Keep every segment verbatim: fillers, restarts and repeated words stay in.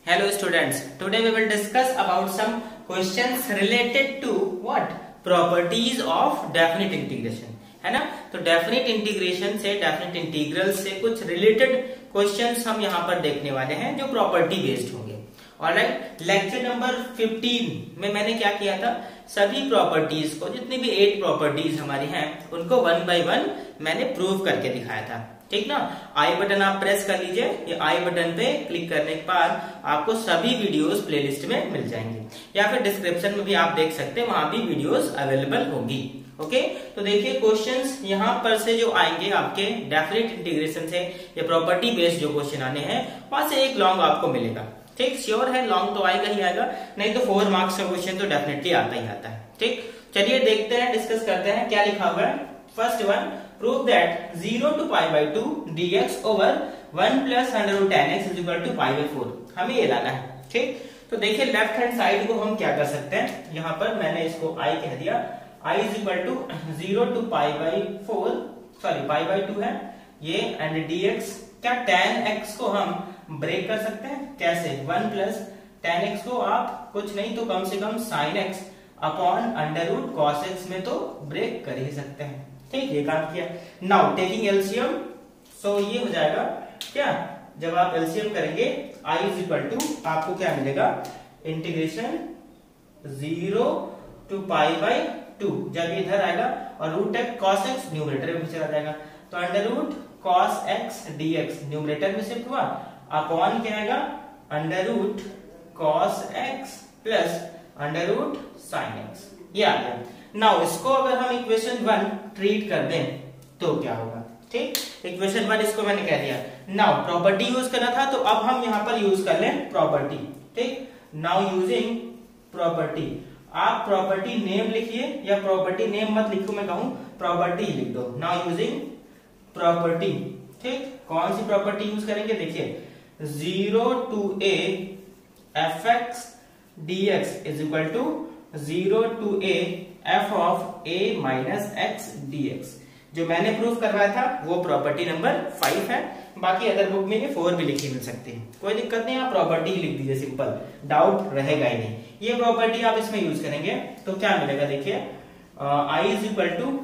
Hello students, today we will discuss about some questions related to what? Properties of definite integration, है ना। तो definite integration से, definite integral से कुछ related questions हम यहाँ पर देखने वाले हैं जो प्रॉपर्टी बेस्ड होंगे। ऑलराइट, लेक्चर नंबर फिफ्टीन में मैंने क्या किया था, सभी प्रॉपर्टीज को, जितनी भी एट प्रॉपर्टीज हमारी हैं, उनको वन बाय वन मैंने प्रूव करके दिखाया था। ठीक ना। आई बटन आप प्रेस कर लीजिए, ये आई बटन पे क्लिक करने के बाद आपको सभी वीडियोस प्लेलिस्ट में मिल जाएंगे, या फिर डिस्क्रिप्शन में भी आप देख सकते हैं, वहां भी वीडियोस अवेलेबल होगी। ओके, तो देखिए क्वेश्चंस यहाँ पर से जो आएंगे आपके डेफिनेट इंटीग्रेशन से, ये प्रॉपर्टी बेस्ड जो क्वेश्चन आने हैं, वहां से एक लॉन्ग आपको मिलेगा। ठीक, श्योर है लॉन्ग तो आएगा ही आएगा, नहीं तो फोर मार्क्स का क्वेश्चन तो डेफिनेटली आता ही आता है। ठीक, चलिए देखते हैं, डिस्कस करते हैं क्या लिखा हुआ है। First one, prove that zero to pi by two dx over one plus under root ten x is equal to pi by four, हमें ये लाना है। ठीक, तो देखिए लेफ्ट हैंड साइड को हम क्या कर सकते हैं, यहाँ पर मैंने इसको i कह दिया, i is equal to zero to pi by four, sorry pi by two है ये, एंड dx क्या tan x को हम ब्रेक कर सकते हैं, कैसे, वन प्लस tan x को आप कुछ नहीं तो कम से कम sin x upon under root cos x में तो ब्रेक कर ही सकते हैं। ठीक, ये काम किया। नाउ टेकिंग एलसीएम, सो ये हो जाएगा क्या, जब आप एलसीएम करेंगे i इज इक्वल टू आपको क्या मिलेगा, integration zero to pi by two, जब इधर आएगा और root x cos x numerator में चला जाएगा, तो under root cos x dx numerator में शिफ्ट हुआ, अपॉन क्या आएगा, under root cos x plus under root sine x, ये आ गया। नाउ इसको अगर हम इक्वेशन वन ट्रीट कर दें तो क्या होगा। ठीक, इक्वेशन वन इसको मैंने कह दिया। नाउ प्रॉपर्टी यूज करना था, तो अब हम यहां पर यूज कर लें प्रॉपर्टी। ठीक, नाउ यूजिंग प्रॉपर्टी, आप प्रॉपर्टी नेम लिखिए, या प्रॉपर्टी नेम मत लिखो, मैं कहूं प्रॉपर्टी लिख दो। नाउ यूजिंग प्रॉपर्टी, ठीक, कौन सी प्रॉपर्टी यूज करेंगे, देखिए zero to A F x D x is equal to zero to A F of a minus x D x, जो मैंने प्रूव करवाया था वो प्रॉपर्टी नंबर फाइव है। बाकी अदर बुक में ये फोर भी लिखी मिल सकती है, कोई दिक्कत नहीं, आप प्रॉपर्टी ही लिख दीजिए, सिंपल, डाउट रहेगा ही नहीं। ये प्रॉपर्टी आप इसमें यूज करेंगे तो क्या मिलेगा, देखिए I is equal to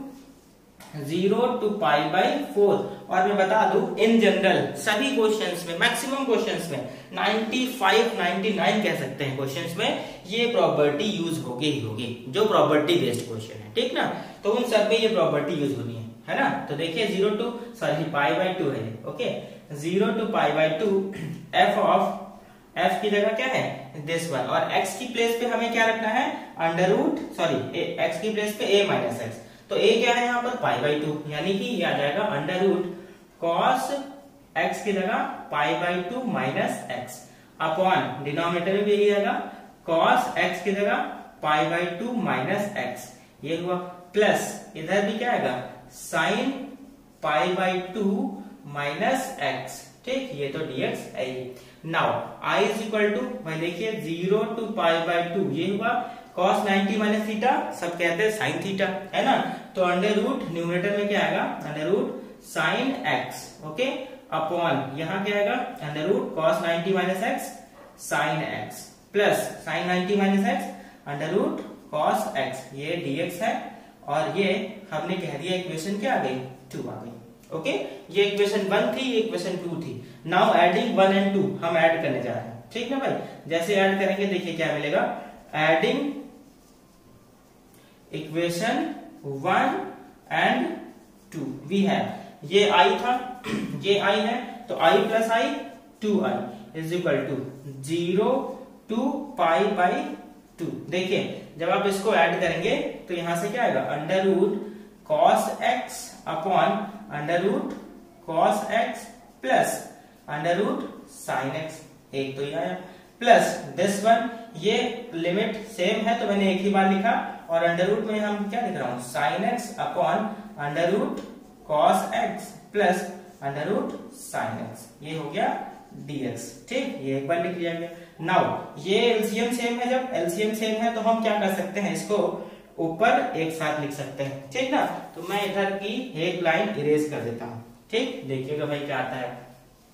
zero to pi by four, और मैं बता दूं इन जनरल सभी क्वेश्चंस में, मैक्सिमम क्वेश्चंस में नाइंटी फाइव नाइंटी नाइन कह सकते हैं क्वेश्चंस में ये प्रॉपर्टी यूज होगी ही होगी, जो प्रॉपर्टी बेस्ड क्वेश्चन है। ठीक ना, तो उन सब में ये प्रॉपर्टी यूज होनी है, है ना। तो देखिए zero to sorry pi by two है, okay, zero to pi by two f of f की जगह क्या है, दिस वन, और एक्स की प्लेस पे हमें क्या रखना है, अंडर रूट सॉरी एक्स की प्लेस पे ए माइनस एक्स, तो ए क्या है यहाँ पर पाई बाई टू, यानी कि ये आ जाएगा अंडर रूट कॉस एक्स की जगह pi by two minus x, upon denominator में भी यही आएगा कॉस एक्स की जगह pi by two minus x, ये हुआ, प्लस इधर भी क्या आएगा, sine pi by two minus x. ठीक, ये तो डीएक्स है। Now I is equal to, भाई देखिए zero to pi by two, ये हुआ cos नाइंटी माइनस थीटा, सब कहते हैं साइन थीटा, है ना, तो अंडर रूट न्यूमरेटर में क्या आएगा, under root sine x, okay, upon यहाँ क्या आएगा, under root cos ninety minus x sine x, plus sine ninety minus x under root cos x, ये dx है, और ये हमने कह दिया इक्वेशन क्या आ गई, टू आ गई। ओके, ये इक्वेशन वन थी, ये इक्वेशन टू थी। Now adding one and two हम ऐड करने जा रहे हैं। ठीक ना भाई, जैसे ऐड करेंगे देखिए क्या मिलेगा, adding equation one and two, we have, ये आई था, ये आई है, तो I plus I two I is equal to zero to pi by two. देखिए जब आप इसको ऐड करेंगे तो यहां से क्या आएगा, under root cos x upon under root cos x plus under root sine x, एक तो ये आया, प्लस दिस वन, ये लिमिट सेम है तो मैंने एक ही बार लिखा, और अंडर रूट में हम क्या लिख रहा हूं, sine x upon under root cos x plus under root sine x, ये हो गया dx। ठीक, ये एक बार लिख लिया गया। नाउ ये एलसीएम सेम है, जब एलसीएम सेम है तो हम क्या कर सकते हैं, इसको ऊपर एक साथ लिख सकते हैं। ठीक ना, तो मैं इधर की एक लाइन इरेज कर देता हूं। ठीक, देखिएगा भाई क्या आता है,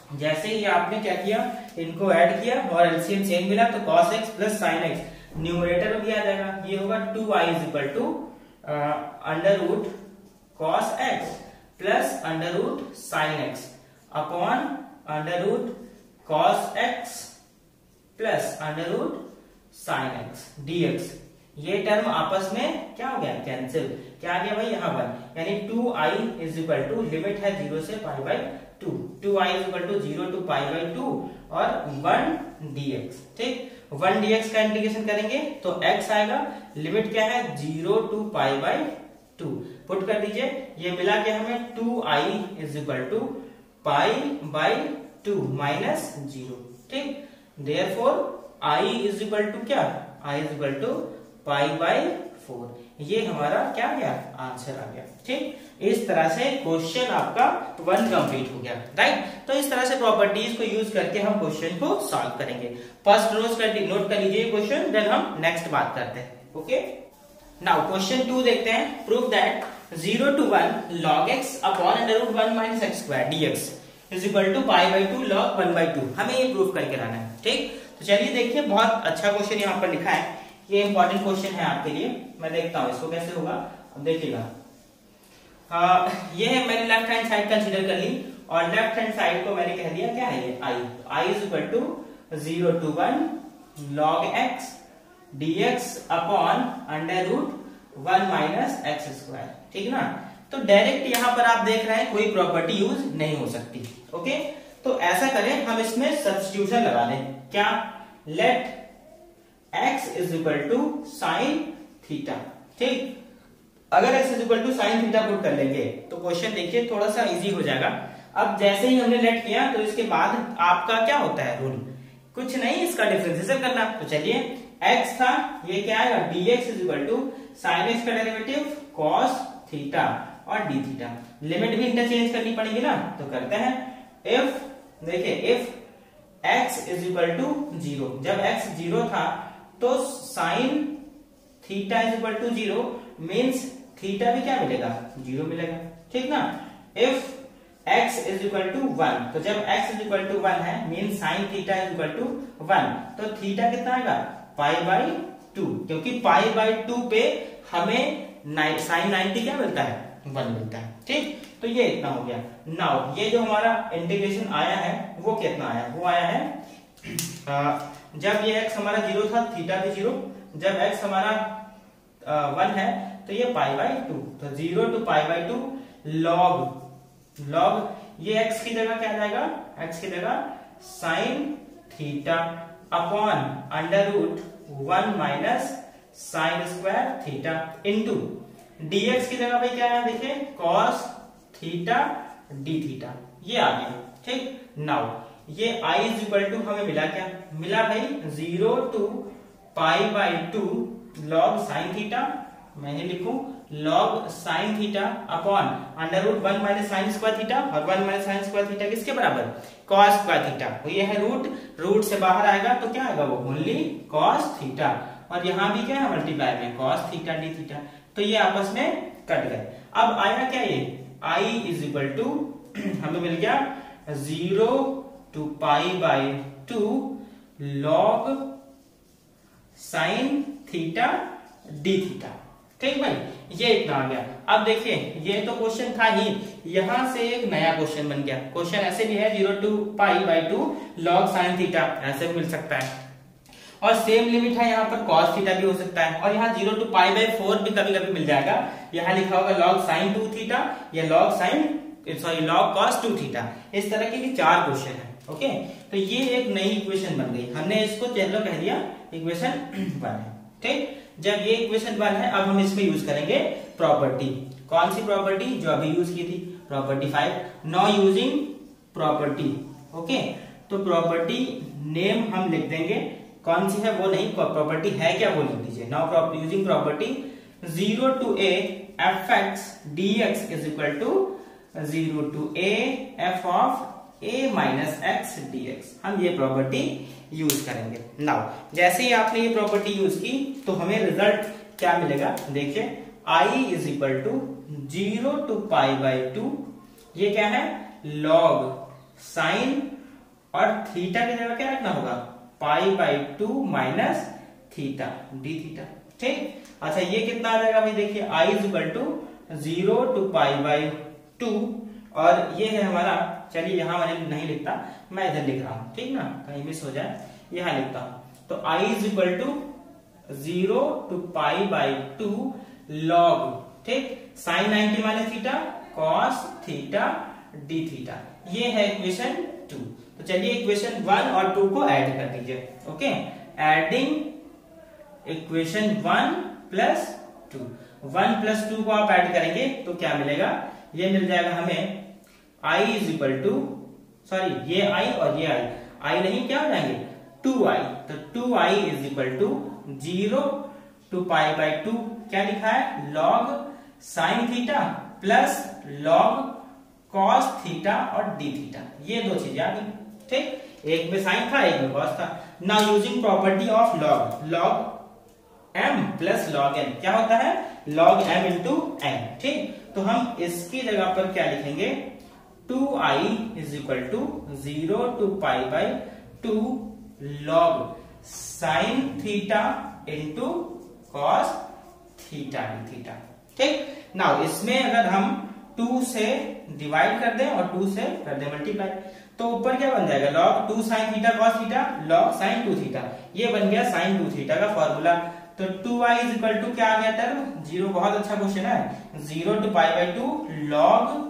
जैसे ही आपने क्या किया, इनको ऐड किया और एलसीएम सेम मिला, तो cos x plus sin x numerator में भी आ जाएगा, ये होगा two I is equal to under root cos x plus under root sin x upon under root cos x plus under root sin x dx। ये term आपस में क्या हो गया, कैंसिल। क्या आ गया भाई, यहाँ वन, यानी two I is equal to, limit है जीरो से pi by two, two I is equal to zero to pi by two और वन dx। ठीक, वन dx का इंटीग्रेशन करेंगे तो x आएगा, लिमिट क्या है zero to pi by two, put कर दीजिए, ये मिला के हमें two I is equal to pi by two minus zero. ठीक, therefore i is equal to क्या, i is equal to pi by four, ये हमारा क्या गया, आंसर आ गया। ठीक, इस तरह से क्वेश्चन आपका वन कंप्लीट हो गया, राइट। तो इस तरह से प्रॉपर्टीज को यूज करके हम क्वेश्चन को सॉल्व करेंगे। फर्स्ट रोज कर नोट कर लीजिए क्वेश्चन, देन हम नेक्स्ट बात करते हैं। ओके, नाउ क्वेश्चन टू देखते हैं। Prove that zero to one log x upon under root one minus x square dx is equal to pi by two log one by two, हमें ये prove करके लाना है। ठीक, तो चलिए देखिए, बहुत अच्छा क्वेश्चन यहाँ पर लिखा है, ये इंपॉर्टेंट क्वेश्चन है आपके लिए। मैं देखता हूँ इसको कैसे होगा, अब देखिएगा। हाँ, ये है, मैंने लेफ्ट हैंड साइड कंसीडर कर ली और लेफ्ट हैंड साइड को मैंने कह दिया क्या है, ये I, I is equal to zero to one log x dx upon under root one minus x square. ठीक ना, तो डायरेक्ट यहाँ पर आप देख रहे हैं कोई प्रॉपर्टी यूज नहीं हो सकती। ओके, तो ऐसा करें, हम इसमें सब्स्टिट्यूशन लगा दें। क्या, let x is equal to sine theta. ठीक, अगर x is equal to sine theta put कर लेंगे तो क्वेश्चन देखिए थोड़ा सा इजी हो जाएगा। अब जैसे ही हमने लेट किया तो इसके बाद आपका क्या होता है रूल, कुछ नहीं, इसका डिफरेंशिएशन करना। तो चलिए, x था, ये क्या आएगा, dx is equal to sine x का डेरिवेटिव cos थीटा और d थीटा, लिमिट भी इंटरचेंज करनी पड़ेगी ना, तो करते हैं। इफ देखिए, if x is equal to zero, जब x जीरो था तो sine theta is equal to zero means theta भी क्या मिलेगा, जीरो मिलेगा। ठीक ना, if x is equal to one, तो जब x is equal to one है means sine theta is equal to one, तो थीटा कितना आएगा, पाई बाई टू, क्योंकि पाई बाई टू पे हमें साइन नाइनटी क्या मिलता है, वन मिलता है। ठीक, तो ये इतना हो गया। नाउ ये जो हमारा इंटीग्रेशन आया है वो कितना आया, वो आया है आ, जब ये x हमारा जीरो था, थीटा भी जीरो, जब x हमारा वन है तो ये पाई बाई टू, तो zero to pi by two log log ये x की जगह क्या आ जाएगा, x की जगह sine theta upon under root one minus sine square theta into dx की जगह भाई क्या है, देखिए cos थीटा d थीटा, ये आ गया। ठीक, नाउ ये i इज इक्वल टू हमें मिला क्या, मिला भाई zero to pi by two log sine theta, मैं ही लिखूं log sine theta upon under root one minus sine square theta, और one minus sine square theta किसके बराबर, cos स्क्वायर थीटा। तो ये है रूट, रूट से बाहर आएगा तो क्या आएगा, वो ओनली cos थीटा, और यहाँ भी क्या है मल्टीप्लाई में cos थीटा डी थीटा, तो ये आपस में कट गए। अब आया क्या, ये i इज इक्वल टू हमें मिल गया zero to pi by two log sine theta D theta. ठीक भाई, ये इतना आ गया। अब देखिए, ये तो क्वेश्चन था ही, यहां से एक नया क्वेश्चन बन गया। क्वेश्चन ऐसे भी है, zero to pi by two log sine theta, ऐसे भी मिल सकता है, और सेम लिमिट है यहाँ पर cos थीटा भी हो सकता है, और यहाँ zero to pi by four भी कभी कभी मिल जाएगा। यहाँ लिखा होगा log साइन टू थीटा या log sine sorry log cos two theta. इस तरह के चार क्वेश्चन है। ओके, तो ये एक नई इक्वेशन बन गई, हमने इसको चलो कह दिया इक्वेशन वन है। ठीक, जब ये इक्वेशन वन है, अब हम इसमें यूज करेंगे प्रॉपर्टी। कौन सी प्रॉपर्टी, जो अभी यूज की थी, property five, no using property. Okay, तो प्रॉपर्टी नेम हम लिख देंगे, कौन सी है वो नहीं, प्रॉपर्टी है क्या वो लिख दीजिए। Now using property zero to A F x D x is equal to zero to A F of a minus x D x, हम ये प्रॉपर्टी यूज करेंगे। नाउ जैसे ही आपने ये प्रॉपर्टी यूज की तो हमें रिजल्ट क्या मिलेगा, देखिए i is equal to zero to pi by two, ये क्या है लॉग साइन और थीटा की जगह क्या रखना होगा, pi by two minus theta D theta. ठीक, अच्छा ये कितना आ जाएगा भाई, देखिए I is equal to zero to pi by two, और ये है हमारा, चलिए यहां मैंने नहीं लिखता, मैं इधर लिख रहा हूं, ठीक ना, कहीं मिस हो जाए, यहां लिखता हूं। तो I is equal to zero to pi by two log, ठीक, sine ninety minus theta cos theta D theta, ये है इक्वेशन टू। तो चलिए इक्वेशन वन और टू को ऐड कर दीजिए। Okay, adding equation one plus two, one plus two को आप ऐड करेंगे तो क्या मिलेगा, ये मिल जाएगा हमें i is equal to, sorry ये i और ये i, i नहीं क्या हो जाएंगे टू आई, तो two I is equal to zero to pi by two, क्या लिखा है log sine theta plus log cos theta और डी थीटा, ये दो चीजें आ गई। ठीक, एक में साइन था एक में कॉस था। Now using property of log, log m plus log n, क्या होता है लॉग एम इंटू एन। ठीक, तो हम इसकी जगह पर क्या लिखेंगे, two I is equal to zero to pi by two log sine theta into cos theta D theta. ठीक, नाउ इसमें अगर हम टू से डिवाइड कर दें और टू से कर दें मल्टीप्लाई, तो ऊपर क्या बन जाएगा log two sine theta cos theta log sine two theta, ये बन गया साइन टू थीटा का फॉर्मूला। तो two I is equal to क्या आ गया टर्म जीरो, बहुत अच्छा क्वेश्चन है, zero to pi by two log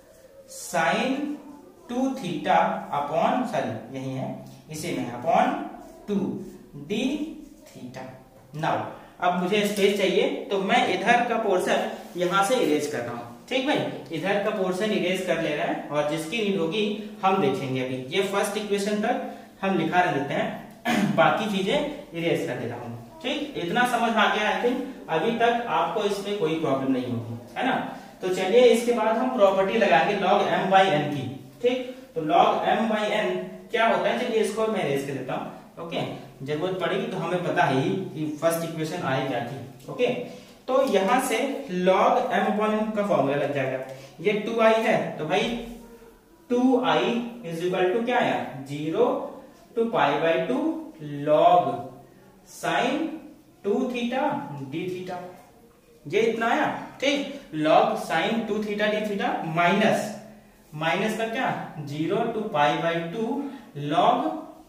sine two theta upon, sorry यही है इसी में upon two D theta. Now अब मुझे स्पेस चाहिए तो मैं इधर का पोर्शन यहां से इरेज कर रहा हूं। ठीक भाई, इधर का पोर्शन इरेज कर ले रहे हैं और जिसकी नीड होगी हम देखेंगे। अभी ये फर्स्ट इक्वेशन तक हम लिखा रह देते हैं, बाकी चीजें इरेज कर दे रहा हूं। ठीक, इतना समझ आ गया आई थिंक, अभी तक आपको इसमें कोई प्रॉब्लम नहीं होगी, है ना। तो चलिए इसके बाद हम प्रॉपर्टी लगाएंगे लॉग एम बाई एन की। ठीक, तो लॉग एम बाई एन क्या होता है, चलिए इसको मैं इरेज कर देता हूं। ओके, जरूरत पड़ेगी तो हमें पता है ही कि फर्स्ट इक्वेशन आई क्या थी। ओके, तो यहां से log m अपॉन n का फॉर्मूला लग जाएगा, ये टू आई है तो भाई two I is equal to क्या आया zero to pi by two log sine two theta D theta, ये इतना आया। ठीक, log sine two theta D theta minus minus का क्या zero to pi by two log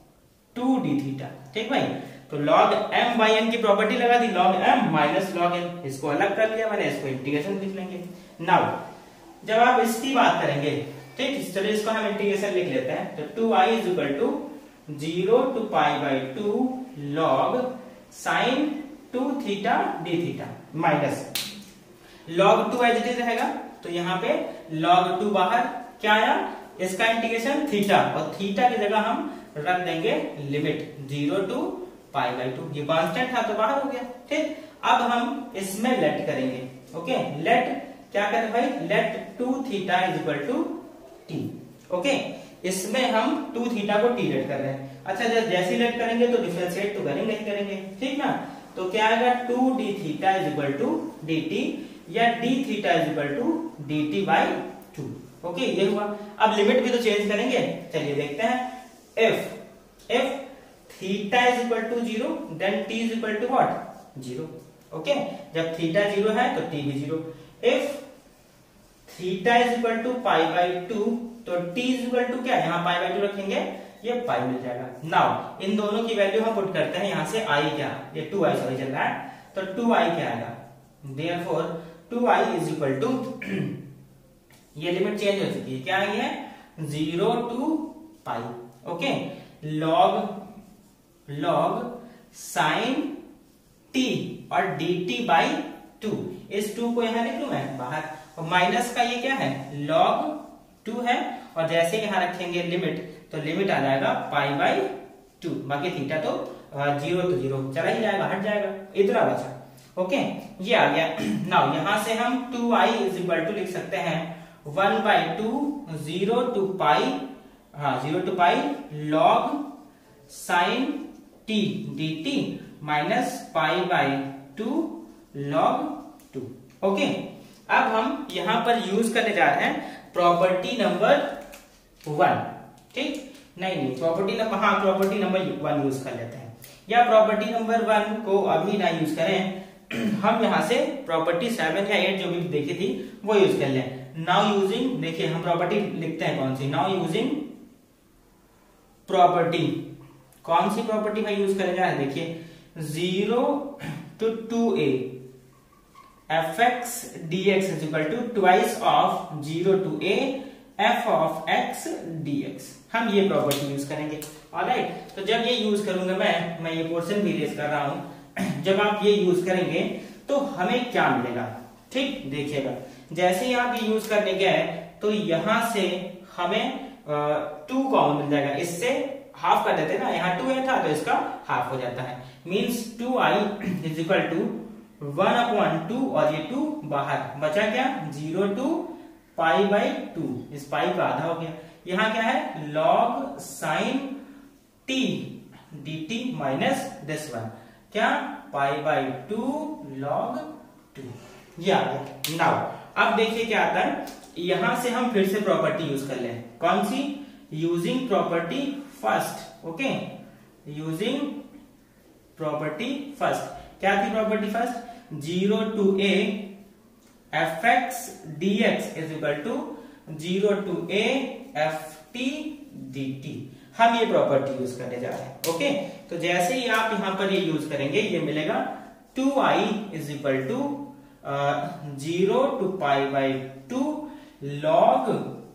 two D theta. ठीक भाई, तो log m बाई n की प्रॉपर्टी लगा दी, log m minus log n, इसको अलग कर लिया मैंने, इसको इंटीग्रेशन लिख लेंगे। नाउ जब आप इसकी बात करेंगे, ठीक, चलिए इसको हम इंटीग्रेशन लिख लेते हैं, तो two I is equal to zero to pi by two log sine two theta D theta minus log two as it is रहेगा, तो यहाँ पे log टू बाहर क्या आया, इसका इंटीग्रेशन थीटा, और थीटा की जगह हम रख देंगे limit zero to pi by two, ये कांस्टेंट था तो बाहर हो गया। ठीक, अब हम इसमें लेट करेंगे। ओके, लेट क्या करें भाई, let two theta is equal to T. Okay, इसमें हम टू थीटा को टी लेट कर रहे हैं। अच्छा, जब जैसे लेट करेंगे तो डिफरेंशिएट तो करेंगे ही करेंगे, ठीक ना। तो क्या आएगा two D theta is equal to D D, T D theta is equal to D T by two. Okay, ये हुआ। अब लिमिट भी तो चेंज करेंगे, चलिए देखते हैं। If if theta is equal to zero then T is equal to what zero. Okay, जब थीटा जीरो है तो टी भी zero. If theta is equal to pi by two तो टी इज इक्वल टू क्या, यहाँ पाई by to रखेंगे, ये पाई मिल जाएगा। नाउ इन दोनों की वैल्यू हम पुट करते हैं, यहाँ से आई क्या, ये टू आई सॉरी चल रहा है, तो टू आई क्या आएगा, therefore two I is equal to, ये लिमिट चेंज हो चुकी है, क्या आई है zero to pi. Okay, log log sine T और डी टी बाई टू, इस टू को यहां लिख लू मैं बाहर, और माइनस का ये क्या है लॉग टू है, और जैसे यहां रखेंगे लिमिट तो लिमिट आ जाएगा पाई बाई टू, बाकी थीटा तो जीरो तो जीरो चला ही जाएगा, हट जाएगा, इतना बचा। ओके, ये आ गया। नाउ यहां से हम two I is equal to लिख सकते हैं one by two zero to pi, हाँ zero to pi log sine T D T minus pi by two log two. Okay, अब हम यहां पर यूज करने जा रहे हैं प्रॉपर्टी नंबर वन। ठीक, नहीं नहीं प्रॉपर्टी नंबर, हाँ प्रॉपर्टी नंबर वन यूज कर लेते हैं, या प्रॉपर्टी नंबर वन को अभी ना यूज करें, हम यहाँ से प्रॉपर्टी सेवन या एट जो भी देखी थी वो यूज कर लें। नाउ यूजिंग, देखिए हम प्रॉपर्टी लिखते हैं कौन सी, नाउ यूजिंग प्रॉपर्टी, कौन सी प्रॉपर्टी भाई यूज करें जा रहे हैं, देखिए zero to two A F x D x is equal to twice of zero to A F of X D x, हम ये प्रॉपर्टी यूज करेंगे। ऑलराइट, तो जब ये यूज करूंगा मैं मैं ये पोर्शन भी रेज कर रहा हूं, जब आप ये यूज करेंगे तो हमें क्या मिलेगा, ठीक देखिएगा, जैसे ही आप ये यूज करने गए तो यहां से हमें टू कॉमन मिल जाएगा, इससे हाफ कर देते ना, यहाँ टू ए था तो इसका हाफ हो जाता है, means two I is equal to one upon two, और ये टू बाहर बचा क्या, zero to pi by two, इस पाई का आधा हो गया, यहाँ क्या है log sine T D T minus this one, क्या pi by two log two, ये आ गया। नाउ अब देखिए क्या आता है, यहां से हम फिर से प्रॉपर्टी यूज कर लें, कौन सी, using property first, okay, using property first, क्या थी property first, zero to A F x D x is equal to zero to A F T D T, हम ये प्रॉपर्टी यूज करने जा रहे हैं, ओके। तो जैसे ही आप यहां पर ये यूज करेंगे ये मिलेगा two I is equal to zero to pi by two log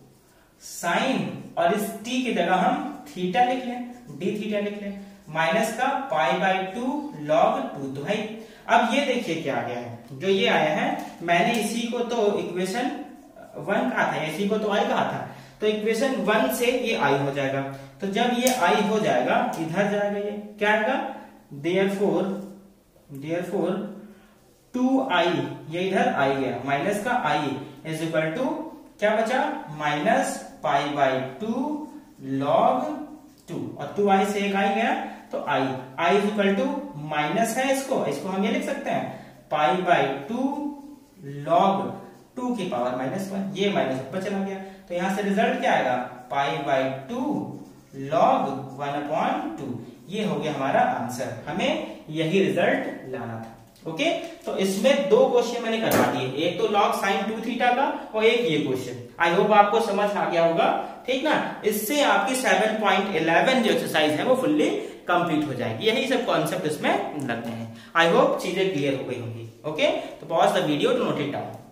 sine, और इस टी की जगह हम थीटा लिख लें, डी थीटा लिख लें, माइनस का pi by two log two. तो भाई अब ये देखिए क्या आ गया है, जो ये आया है, मैंने इसी को तो इक्वेशन वन कहा था, इसी को तो आई कहा था, तो इक्वेशन वन से ये आई हो जाएगा, तो जब ये आई हो जाएगा इधर जाएगा, ये क्या आएगा, देयरफॉर देयरफॉर टू आई, ये इधर आई गया, माइनस का आई इज इक्वल टू क्या बचा, minus pi by two log two, और टू आई से एक आई गया तो I, I is equal to minus है, इसको इसको हम ये लिख सकते हैं pi by two log two की पावर माइनस वन, ये माइनस ऊपर चला गया, तो यहां से रिजल्ट क्या आएगा, pi by two log one upon two, ये हो गया हमारा आंसर, हमें यही रिजल्ट लाना था, ओके। तो इसमें दो क्वेश्चन मैंने करवा दिए, एक तो लॉग साइन टू थीटा का और एक ये क्वेश्चन, आई होप आपको समझ आ गया होगा, ठीक ना। इससे आपकी सेवन पॉइंट इलेवन जो एक्सरसाइज है वो फुल्ली कंप्लीट हो जाएगी, यही सब कॉन्सेप्ट इसमें लगते हैं। आई होप चीजें क्लियर हो गई होंगी, ओके। तो pause the video to note it down.